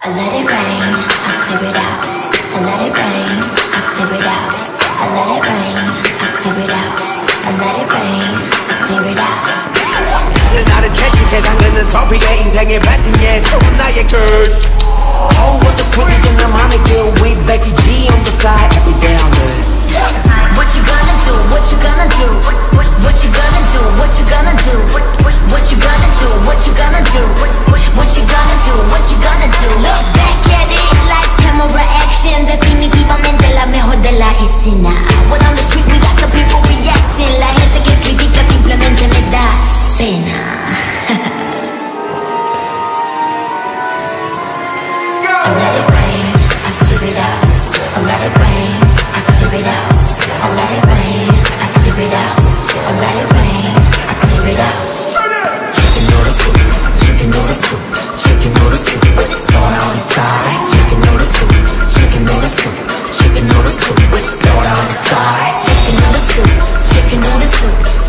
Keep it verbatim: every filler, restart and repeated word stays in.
I let it rain, I clear it out. I let it rain, I clear it out. I let it rain, I clear it out. I let it rain, I clear it out. 나를 재촉해 당근은 트로피의 인생의 배팅에 좋은 나의 curse. Oh, what the fuck is in the money deal with Becky G on the side every day I'm good. What you gonna do? What you gonna do? What you gonna do? What you gonna do? What you gonna do? What you gonna do? What you gonna do? What you gonna do? Look back at it, like camera action. Definitivamente la mejor de la escena. When on the street we got the people reacting. La gente que critica simplemente me da pena. I let it rain, I clear it out. I let it rain, I clear it out. I let it rain, I clear it out. I let it rain, I clear it out. Chicken noodle soup, chicken noodle soup, chicken noodle soup with soda on the side. Chicken noodle soup, chicken noodle soup, chicken noodle soup with soda on the side. Chicken noodle soup, chicken noodle soup.